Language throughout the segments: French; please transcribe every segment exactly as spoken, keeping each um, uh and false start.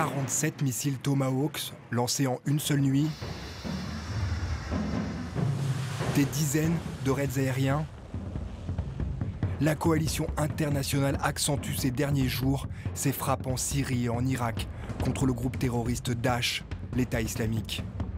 quarante-sept missiles Tomahawks lancés en une seule nuit. Des dizaines de raids aériens. La coalition internationale accentue ces derniers jours ses frappes en Syrie et en Irak contre le groupe terroriste Daesh, l'État islamique.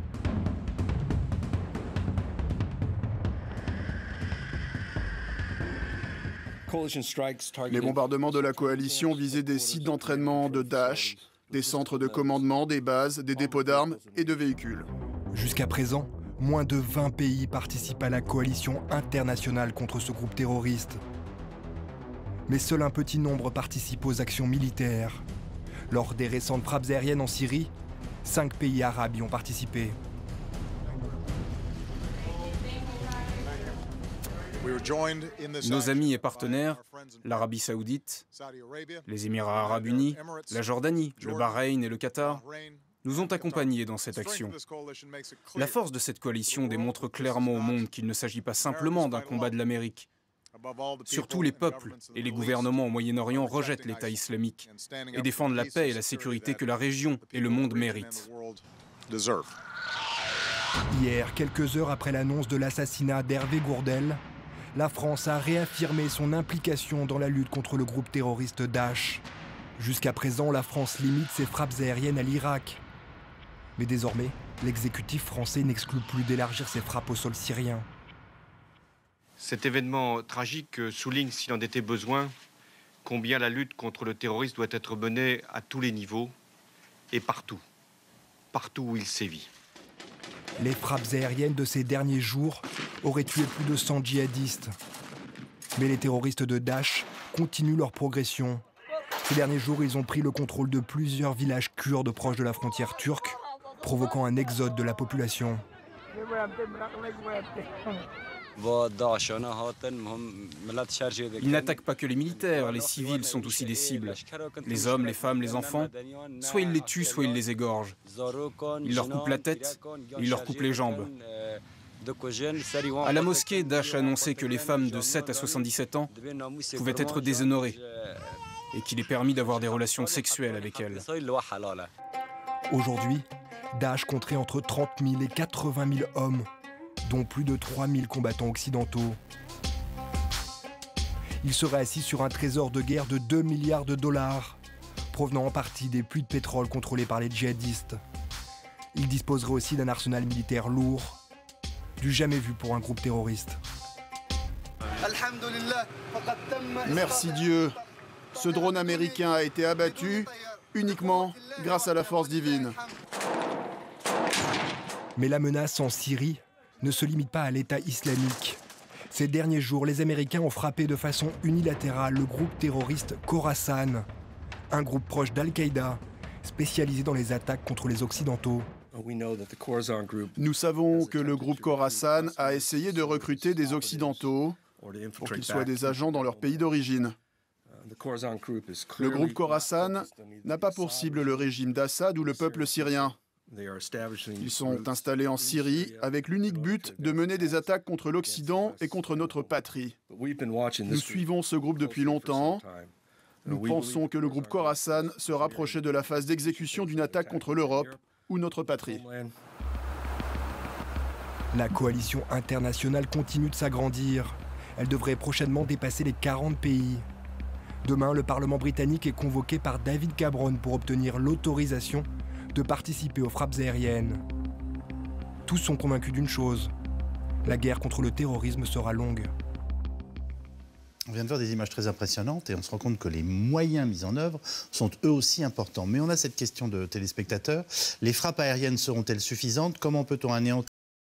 Les bombardements de la coalition visaient des sites d'entraînement de Daesh, des centres de commandement, des bases, des dépôts d'armes et de véhicules. Jusqu'à présent, moins de vingt pays participent à la coalition internationale contre ce groupe terroriste. Mais seul un petit nombre participe aux actions militaires. Lors des récentes frappes aériennes en Syrie, cinq pays arabes y ont participé. Nos amis et partenaires, l'Arabie saoudite, les Émirats arabes unis, la Jordanie, le Bahreïn et le Qatar, nous ont accompagnés dans cette action. La force de cette coalition démontre clairement au monde qu'il ne s'agit pas simplement d'un combat de l'Amérique. Surtout les peuples et les gouvernements au Moyen-Orient rejettent l'État islamique et défendent la paix et la sécurité que la région et le monde méritent. Hier, quelques heures après l'annonce de l'assassinat d'Hervé Gourdel, la France a réaffirmé son implication dans la lutte contre le groupe terroriste Daesh. Jusqu'à présent, la France limite ses frappes aériennes à l'Irak. Mais désormais, l'exécutif français n'exclut plus d'élargir ses frappes au sol syrien. Cet événement tragique souligne, s'il en était besoin, combien la lutte contre le terrorisme doit être menée à tous les niveaux et partout, partout où il sévit. Les frappes aériennes de ces derniers jours auraient tué plus de cent djihadistes. Mais les terroristes de Daesh continuent leur progression. Ces derniers jours, ils ont pris le contrôle de plusieurs villages kurdes proches de la frontière turque, provoquant un exode de la population. Ils n'attaquent pas que les militaires, les civils sont aussi des cibles. Les hommes, les femmes, les enfants, soit ils les tuent, soit ils les égorgent. Ils leur coupent la tête, ils leur coupent les jambes. À la mosquée, Daesh a annoncé que les femmes de sept à soixante-dix-sept ans pouvaient être déshonorées et qu'il est permis d'avoir des relations sexuelles avec elles. Aujourd'hui, Daesh compterait entre trente mille et quatre-vingt mille hommes, dont plus de trois mille combattants occidentaux. Il serait assis sur un trésor de guerre de deux milliards de dollars, provenant en partie des puits de pétrole contrôlés par les djihadistes. Il disposerait aussi d'un arsenal militaire lourd, du jamais vu pour un groupe terroriste. Merci Dieu, ce drone américain a été abattu uniquement grâce à la force divine. Mais la menace en Syrie ne se limite pas à l'État islamique. Ces derniers jours, les Américains ont frappé de façon unilatérale le groupe terroriste Khorasan, un groupe proche d'Al-Qaïda, spécialisé dans les attaques contre les Occidentaux. Nous savons que le groupe Khorasan a essayé de recruter des Occidentaux pour qu'ils soient des agents dans leur pays d'origine. Le groupe Khorasan n'a pas pour cible le régime d'Assad ou le peuple syrien. Ils sont installés en Syrie avec l'unique but de mener des attaques contre l'Occident et contre notre patrie. Nous suivons ce groupe depuis longtemps. Nous pensons que le groupe Khorasan se rapprochait de la phase d'exécution d'une attaque contre l'Europe ou notre patrie. La coalition internationale continue de s'agrandir. Elle devrait prochainement dépasser les quarante pays. Demain, le Parlement britannique est convoqué par David Cameron pour obtenir l'autorisation de participer aux frappes aériennes. Tous sont convaincus d'une chose, la guerre contre le terrorisme sera longue. On vient de voir des images très impressionnantes et on se rend compte que les moyens mis en œuvre sont eux aussi importants. Mais on a cette question de téléspectateurs. Les frappes aériennes seront-elles suffisantes? Comment peut-on anéantir